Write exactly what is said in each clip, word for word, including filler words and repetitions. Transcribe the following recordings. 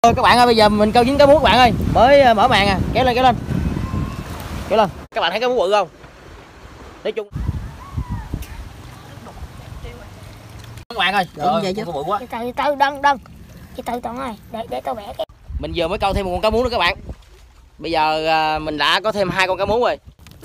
Các bạn ơi, bây giờ mình câu dính cá mú các bạn ơi, mới mở màn à, kéo lên kéo lên kéo lên. Các bạn thấy cá mú bự không? Nói chung các bạn ơi, trời ơi, có bự quá. Từ từ từ đông đông từ từ Toàn ơi, để để tôi bẻ cái. Mình vừa mới câu thêm một con cá mú nữa các bạn. Bây giờ à, mình đã có thêm hai con cá mú rồi.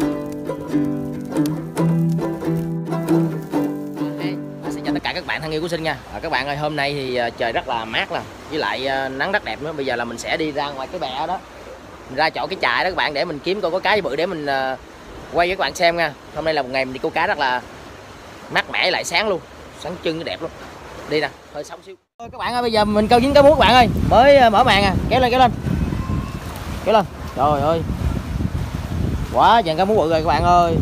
Xin chào tất cả các bạn thân yêu của Sinh nha. À, các bạn ơi, hôm nay thì trời rất là mát là với lại à, nắng rất đẹp nữa. Bây giờ là mình sẽ đi ra ngoài cái bè đó, mình ra chỗ cái chài đó các bạn, để mình kiếm coi có cá gì bự để mình à, quay cho các bạn xem nha. Hôm nay là một ngày mình đi câu cá rất là mát mẻ lại sáng luôn, sáng trưng đẹp luôn. Đi nè, hơi sóng xíu. Các bạn ơi, bây giờ mình câu dính cá mú các bạn ơi, mới mở màn à, kéo lên kéo lên kéo lên. Trời ơi, quá chàng cá mú bự rồi các bạn ơi.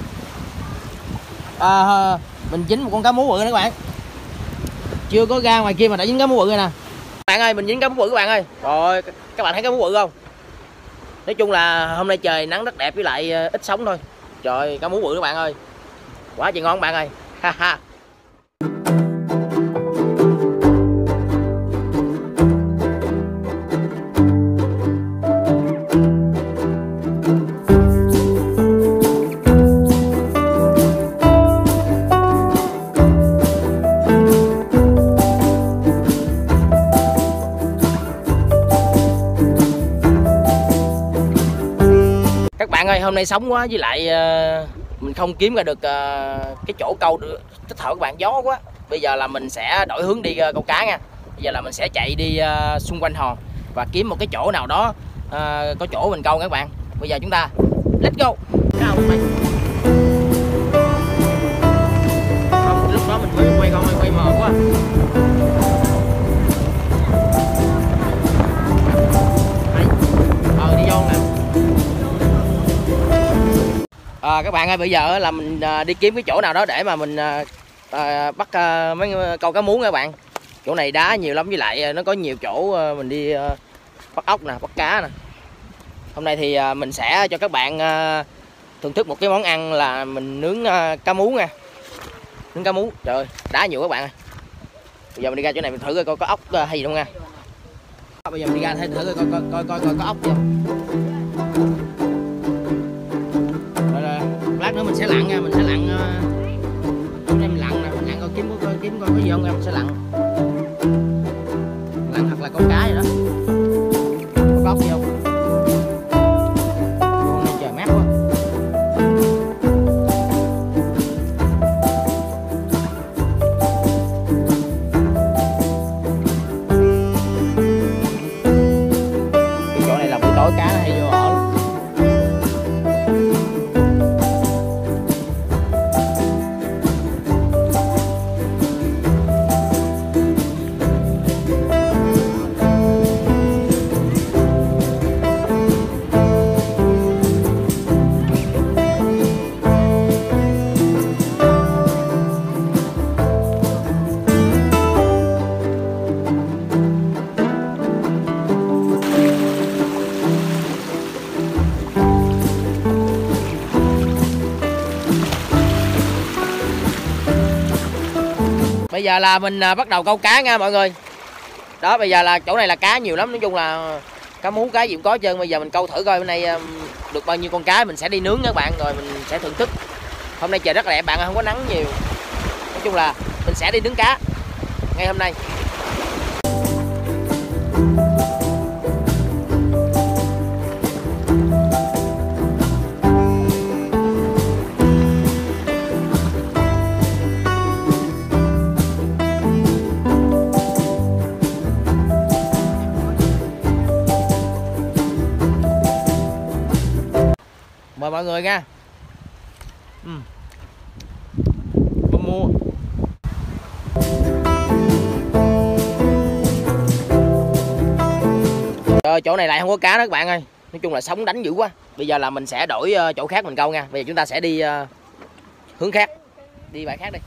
À, mình dính một con cá mú bự nữa các bạn, chưa có ra ngoài kia mà đã dính cá mú bự rồi nè. Các bạn ơi, mình dính cá mú bự các bạn ơi. Rồi các bạn thấy cá mú bự không? Nói chung là hôm nay trời nắng rất đẹp với lại ít sóng thôi. Trời, cá mú bự các bạn ơi, quá trời ngon các bạn ơi. Ha ha. Các bạn ơi, hôm nay sóng quá với lại uh, mình không kiếm ra được uh, cái chỗ câu được thích hợp các bạn, gió quá. Bây giờ là mình sẽ đổi hướng đi uh, câu cá nha. Bây giờ là mình sẽ chạy đi uh, xung quanh hòn và kiếm một cái chỗ nào đó uh, có chỗ mình câu các bạn. Bây giờ chúng ta let's go. Không, lúc đó mình mới quay con quay mờ quá. Ờ đi vô nè. À, các bạn ơi, bây giờ là mình à, đi kiếm cái chỗ nào đó để mà mình à, à, bắt à, mấy câu cá mú các bạn. Chỗ này đá nhiều lắm, với lại nó có nhiều chỗ à, mình đi à, bắt ốc nè, bắt cá nè. Hôm nay thì à, mình sẽ cho các bạn à, thưởng thức một cái món ăn là mình nướng à, cá mú nha. Nướng cá mú, trời ơi, đá nhiều các bạn ơi. Bây giờ mình đi ra chỗ này mình thử coi có, có ốc à, hay gì không nha. Bây giờ mình đi ra thử coi coi coi coi, coi có ốc không. Lát nữa mình sẽ lặn nha, mình sẽ lặn hôm nay mình lặn nè, mình lặn coi kiếm có kiếm coi có gì không nha, mình sẽ lặn lặn thật là con cá vậy đó, có ốc gì không. Hôm nay trời mát quá. Cái chỗ này là buổi tối cá nó hay vô ở. Bây giờ là mình bắt đầu câu cá nha mọi người. Đó, bây giờ là chỗ này là cá nhiều lắm, nói chung là cá mú cá gì cũng có hết trơn. Bây giờ mình câu thử coi hôm nay được bao nhiêu con cá, mình sẽ đi nướng các bạn, rồi mình sẽ thưởng thức. Hôm nay trời rất là đẹp bạn, không có nắng nhiều. Nói chung là mình sẽ đi nướng cá ngay hôm nay. Mời mọi người nha. Ừ. Mua. Ờ, chỗ này lại không có cá đó các bạn ơi. Nói chung là sóng đánh dữ quá. Bây giờ là mình sẽ đổi chỗ khác mình câu nha. Bây giờ chúng ta sẽ đi uh, hướng khác, đi bãi khác đi.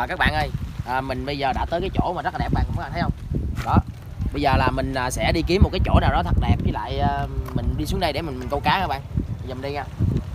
À, các bạn ơi, à, mình bây giờ đã tới cái chỗ mà rất là đẹp, bạn các bạn thấy không? Đó, bây giờ là mình sẽ đi kiếm một cái chỗ nào đó thật đẹp, với lại à, mình đi xuống đây để mình, mình câu cá các bạn. Bây giờ mình đi nha.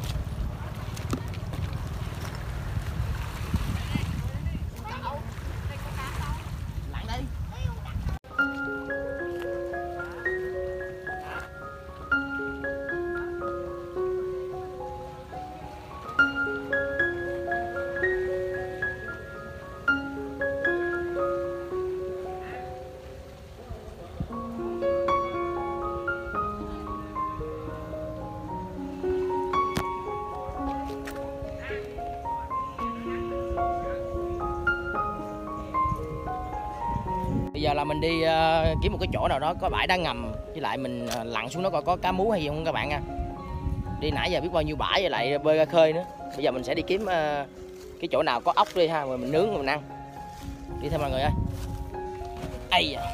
Bây giờ là mình đi uh, kiếm một cái chỗ nào đó có bãi đá ngầm, với lại mình uh, lặn xuống đó coi có cá mú hay gì không các bạn nha. Đi nãy giờ biết bao nhiêu bãi với lại bơi ra khơi nữa. Bây giờ mình sẽ đi kiếm uh, cái chỗ nào có ốc đi ha, rồi mình nướng rồi mình ăn. Đi theo mọi người ơi. Ây da.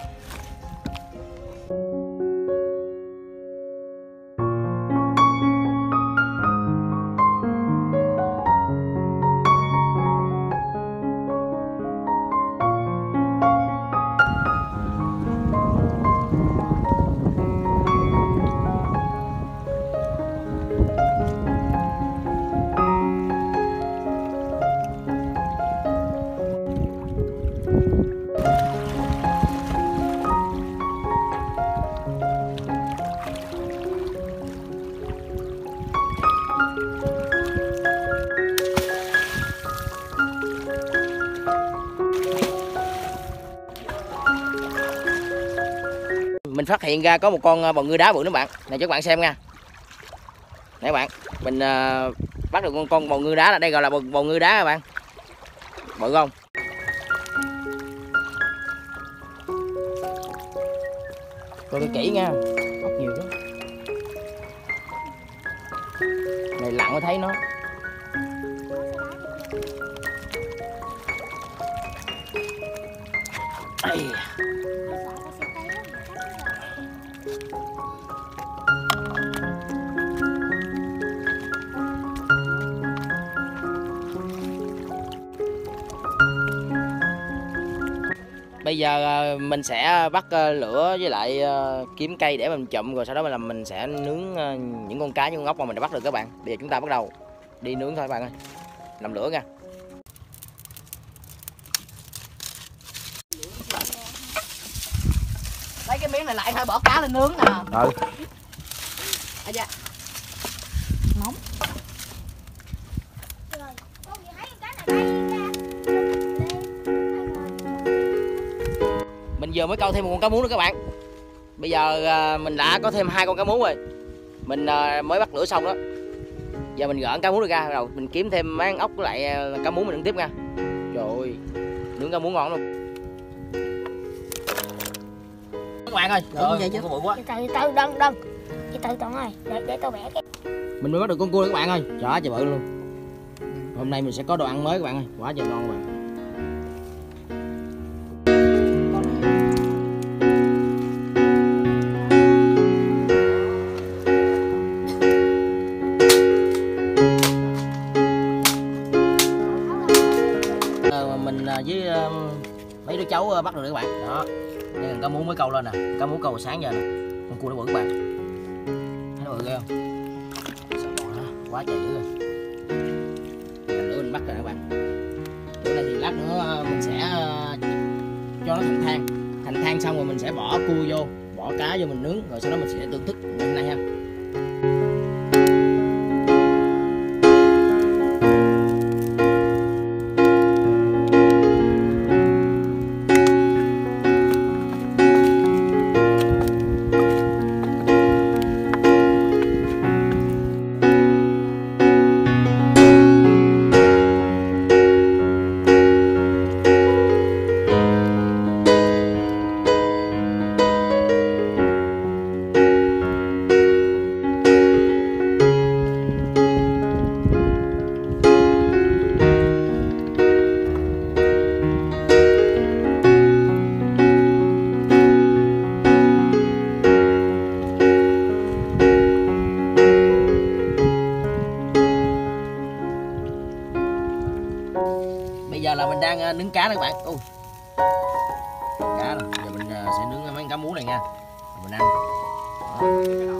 Mình phát hiện ra có một con bào ngư đá bự nữa bạn. Này cho các bạn xem nha. Này các bạn, mình uh, bắt được con con bào ngư đá, là đây gọi là bào, bào ngư đá các bạn. Bự không? Coi cái kỹ nha, ốc nhiều lắm. Này lặn mới thấy nó. Ây. Bây giờ mình sẽ bắt lửa với lại kiếm cây để mình chụm, rồi sau đó mình làm mình sẽ nướng những con cá, những con ốc mà mình đã bắt được các bạn. Bây giờ chúng ta bắt đầu đi nướng thôi các bạn ơi. Làm lửa nha. Lấy cái miếng này lại thôi, bỏ cá lên nướng nè. Ừ. À dạ. Nóng. Mình vừa mới câu thêm một con cá mú nữa các bạn. Bây giờ à, mình đã có thêm hai con cá mú rồi. Mình à, mới bắt lửa xong đó. Giờ mình gỡ cá mú ra rồi mình kiếm thêm mấy con ốc với lại à, cá mú mình nướng tiếp nha. Trời ơi, nướng cá mú ngon luôn. Các bạn ơi, Đúng vậy chứ. Bự quá. Từ từ đừng đừng. Từ từ Toàn ơi, để để tôi bẻ cái. Mình mới bắt được con cua các bạn ơi. Trời ơi, trời bự luôn. Hôm nay mình sẽ có đồ ăn mới các bạn ơi. Quá trời ngon các bạn. Mình với uh, mấy đứa cháu bắt được các bạn. Đó. Đây là cá mú mới câu lên nè. Cá mú câu sáng giờ nè. Con cua nó bự các bạn. Thấy nó bự ghê không? Đó, quá trời dữ rồi. Lần nữa mình bắt rồi các bạn. Bữa nay thì lát nữa mình sẽ uh, cho nó thành than. Thành than xong rồi mình sẽ bỏ cua vô, bỏ cá vô mình nướng, rồi sau đó mình sẽ thưởng thức ngày hôm nay ha. đang nướng cá đó các bạn. Ui, cá rồi. Giờ mình sẽ nướng mấy cá muống này nha, mình ăn. Đó.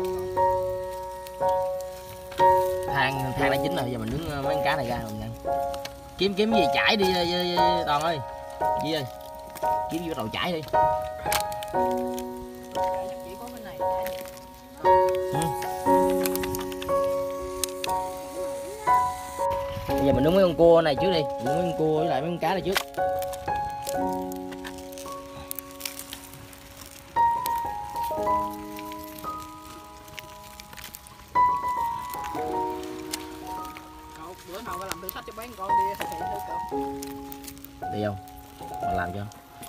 than than đã chín rồi, giờ mình nướng mấy cá này ra mình ăn. kiếm kiếm gì chải đi Toàn ơi, gì ơi, kiếm gì bắt đầu chải đi. Ừ. Bây giờ mình nướng mấy con cua này trước đi, mình nướng mấy con cua với lại mấy con cá này trước. Bữa nào phải làm thử thách cho bán con đi thực hiện thử cậu. Đi không? Mà làm cho.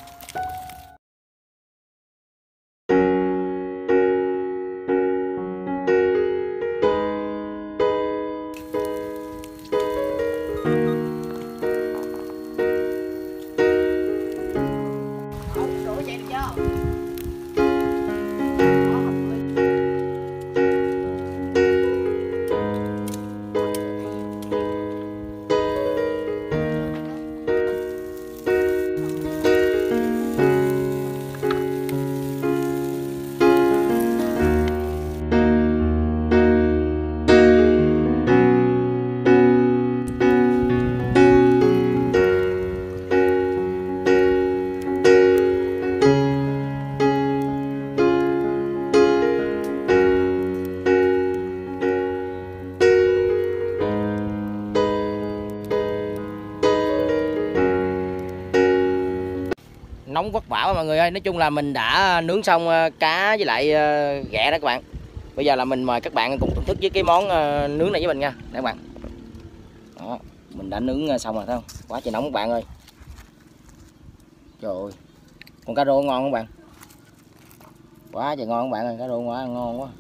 Nóng vất vả mọi người ơi. Nói chung là mình đã nướng xong cá với lại ghẹ đó các bạn. Bây giờ là mình mời các bạn cùng thưởng thức với cái món nướng này với mình nha. Đây các bạn. Đó, mình đã nướng xong rồi thấy không? Quá trời nóng các bạn ơi. Trời ơi. Con cá rô ngon các bạn. Quá trời ngon các bạn ơi, cá rô quá ngon quá.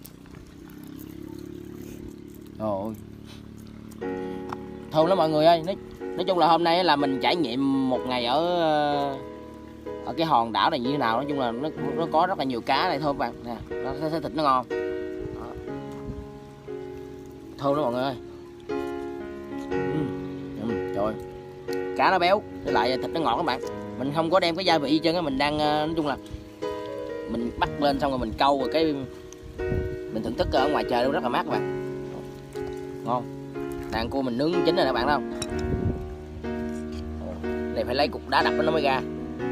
Trời ơi. Thơm lắm mọi người ơi. Nói, nói chung là hôm nay là mình trải nghiệm một ngày ở ở cái hòn đảo này như thế nào. Nói chung là nó, nó có rất là nhiều cá này thơm bạn nè, nó thấy thịt nó ngon. Đó. Thơm đó mọi người ơi. uhm. Trời ơi. Cá nó béo với lại thịt nó ngọt các bạn. Mình không có đem cái gia vị chân á, mình đang nói chung là mình bắt lên xong rồi mình câu rồi cái mình thưởng thức ở ngoài trời nó rất là mát các bạn. Ngon. Đàn cua mình nướng chín rồi nè bạn thấy không? Này phải lấy cục đá đập nó mới ra.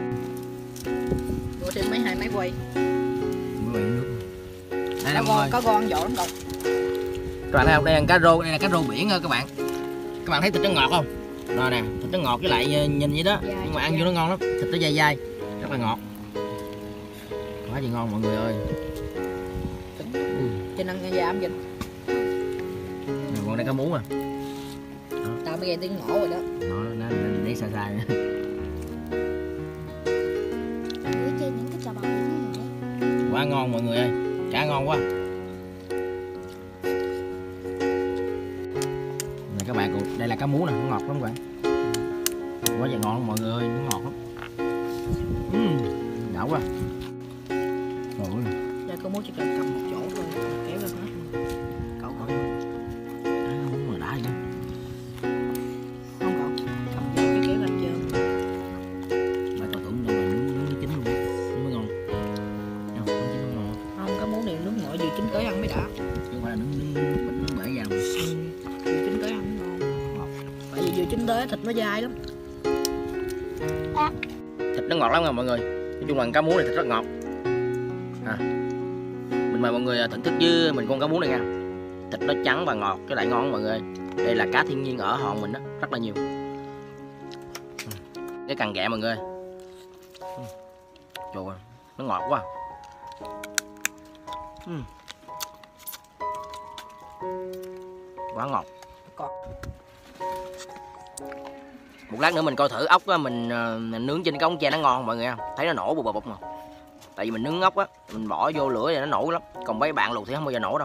Mua thêm mấy hai máy quay. Đây là con có con giỏi lắm đâu. Các bạn thấy không? Đây là cá rô, đây là cá rô biển các bạn. Các bạn thấy thịt nó ngọt không? Rồi nè, thịt nó ngọt với lại nhìn vậy đó, dai, nhưng mà ăn vô nó ngon lắm, thịt nó dai dai, rất là ngọt. Quá gì ngon mọi người ơi. Trên ăn da ám vinh. Còn đây cá muống à. Tao mới nghe tiếng ngổ rồi đó. Nó nó để xa xa nữa. Quá ngon mọi người ơi, cá ngon quá. Này các bạn, đây là cá muống nè, nó ngọt lắm các bạn. Quá trời ngon mọi người ơi, nó ngọt lắm. Uhm, đã quá. Ôi. Đây có muốn chỉ cần cầm một chỗ thôi, kéo lên hết. Cậu cậu. Muốn mà đã vậy. Không cậu, cầm vô cái kéo lên trơn. Mày cậu tưởng đâu là nướng nướng chín luôn, nó mới ngon. Không, nướng chín nó ngon. Không, cái món này nướng nguội vừa chín tới ăn mới đã. Chứ không phải là nướng nướng nướng nướng bể ra. Vừa chín tới ăn mới ngon. Tại vì vừa chín tới thịt nó dai lắm. Thịt nó ngọt lắm nha mọi người. Nói chung là cá muống này thịt rất ngọt. À, mình mời mọi người thưởng thức với mình con cá muống này nha. Thịt nó trắng và ngọt cái lại ngon mọi người. Đây là cá thiên nhiên ở hòn mình đó, rất là nhiều. Cái càng ghẹ mọi người. Trời ơi, nó ngọt quá. Quá ngọt. Một lát nữa mình coi thử ốc á, mình, mình nướng trên cái ống tre nó ngon mọi người không? Thấy nó nổ bụp bụp mà. Tại vì mình nướng ốc á, mình bỏ vô lửa thì nó nổ lắm. Còn mấy bạn luộc thì không bao giờ nổ đâu.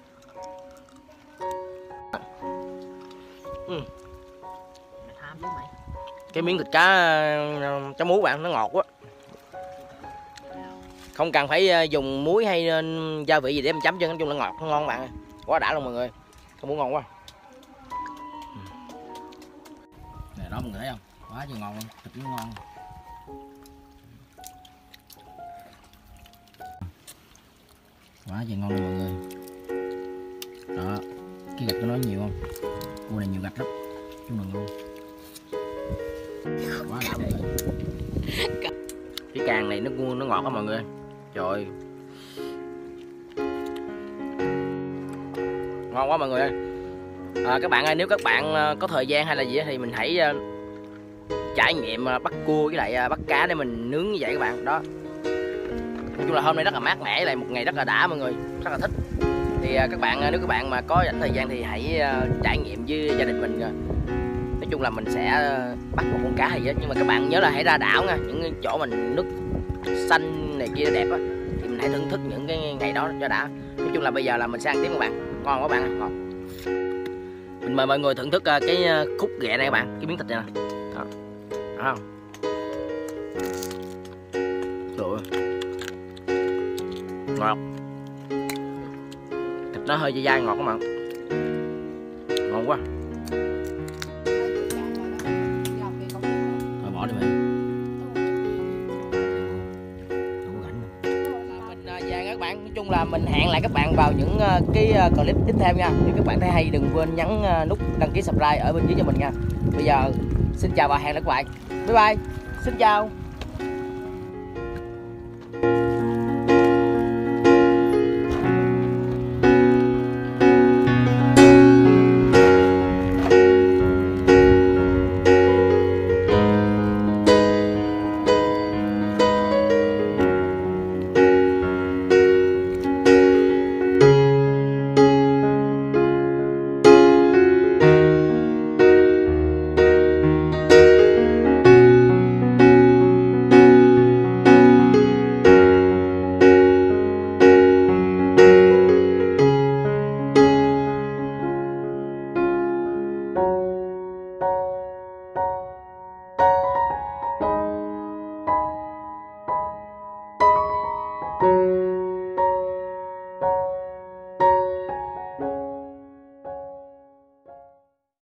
Ừ. Cái miếng thịt cá cá muối bạn nó ngọt quá. Không cần phải dùng muối hay gia vị gì để em chấm chân, nói chung là ngọt, nó ngon bạn. Quá đã luôn mọi người. Cá muối ngon quá. Này đó mọi người thấy không? Quá trời ngon luôn, thịt nó ngon. Quá trời ngon luôn mọi người. Đó, cái gạch của nó nhiều không? Cua này nhiều gạch lắm, chung là ngon. Quá đã mọi người. Cái càng này nó nó ngọt lắm mọi người. Trời ơi. Ngon quá mọi người ơi. À, các bạn ơi, nếu các bạn có thời gian hay là gì thì mình hãy uh, trải nghiệm uh, bắt cua với lại uh, bắt cá để mình nướng như vậy các bạn. Đó. Nói chung là hôm nay rất là mát mẻ, với lại một ngày rất là đã mọi người, rất là thích. Thì uh, các bạn uh, nếu các bạn mà có dành thời gian thì hãy uh, trải nghiệm với gia đình mình. Uh. Nói chung là mình sẽ uh, bắt một con cá hay gì đó, nhưng mà các bạn nhớ là hãy ra đảo nha, những chỗ mình nước xanh này kia đẹp á, thì mình hãy thưởng thức những cái ngày đó cho đã. Nói chung là bây giờ là mình sẽ ăn tiếp các bạn, ngon quá bạn, ngon. Mình mời mọi người thưởng thức uh, cái uh, khúc ghẹ này các bạn, cái miếng thịt này nè. Đó. Đó không? Trời ơi. Ngọt. Thịt nó hơi dai dai ngọt các bạn. Ngon quá. Thôi bỏ đi mày. Mình uh, về các bạn, nói chung là mình hẹn lại các bạn vào những uh, cái uh, clip tiếp theo nha. Nếu các bạn thấy hay đừng quên nhấn uh, nút đăng ký subscribe ở bên dưới cho mình nha. Bây giờ xin chào và hẹn gặp lại các bạn. Bye bye. Xin chào.